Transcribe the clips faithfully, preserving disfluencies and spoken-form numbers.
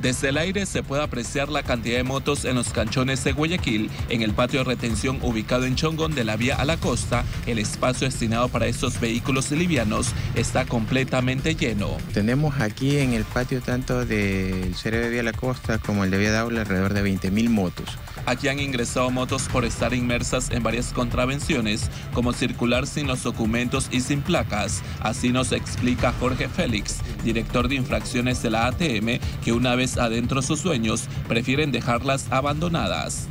Desde el aire se puede apreciar la cantidad de motos en los canchones de Guayaquil. En el patio de retención ubicado en Chongón de la vía a la costa, el espacio destinado para estos vehículos livianos está completamente lleno. Tenemos aquí en el patio tanto del C R B Vía a la Costa como el de Vía Daula alrededor de veinte mil motos. Aquí han ingresado motos por estar inmersas en varias contravenciones, como circular sin los documentos y sin placas. Así nos explica Jorge Félix, director de infracciones de la A T M, que una vez adentro sus dueños prefieren dejarlas abandonadas.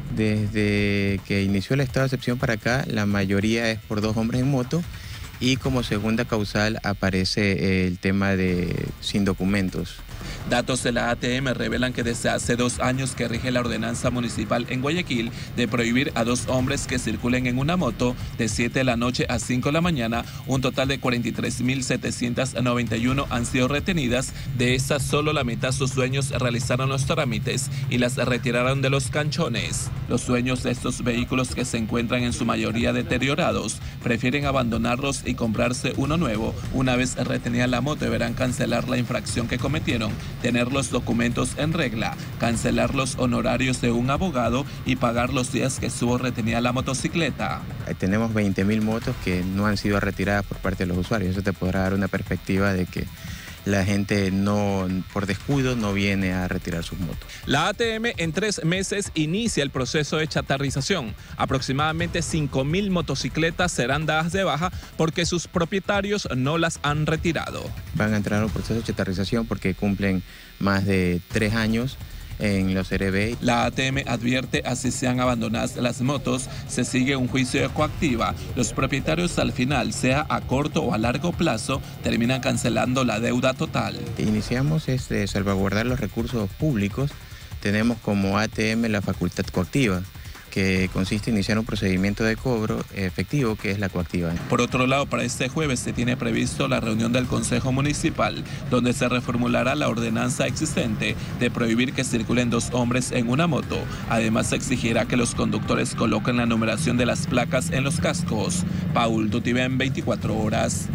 Desde que inició el estado de excepción para acá, la mayoría es por dos hombres en moto y como segunda causal aparece el tema de sin documentos. Datos de la A T M revelan que desde hace dos años que rige la ordenanza municipal en Guayaquil de prohibir a dos hombres que circulen en una moto de siete de la noche a cinco de la mañana, un total de cuarenta y tres mil setecientas noventa y uno han sido retenidas. De estas, solo la mitad sus dueños realizaron los trámites y las retiraron de los canchones. Los dueños de estos vehículos, que se encuentran en su mayoría deteriorados, prefieren abandonarlos y comprarse uno nuevo. Una vez retenida la moto, deberán cancelar la infracción que cometieron, tener los documentos en regla, cancelar los honorarios de un abogado y pagar los días que estuvo retenida la motocicleta. Tenemos veinte mil motos que no han sido retiradas por parte de los usuarios. Eso te podrá dar una perspectiva de que la gente no, por descuido, no viene a retirar sus motos. La A T M en tres meses inicia el proceso de chatarrización. Aproximadamente cinco mil motocicletas serán dadas de baja porque sus propietarios no las han retirado. Van a entrar en un proceso de chatarrización porque cumplen más de tres años en los C R B. La A T M advierte, así sean abandonadas las motos, se sigue un juicio de coactiva. Los propietarios, al final, sea a corto o a largo plazo, terminan cancelando la deuda total. Iniciamos este, salvaguardar los recursos públicos. Tenemos como A T M la facultad coactiva, que consiste en iniciar un procedimiento de cobro efectivo, que es la coactiva. Por otro lado, para este jueves se tiene previsto la reunión del Consejo Municipal, donde se reformulará la ordenanza existente de prohibir que circulen dos hombres en una moto. Además, se exigirá que los conductores coloquen la numeración de las placas en los cascos. Paul Tutiven, veinticuatro horas.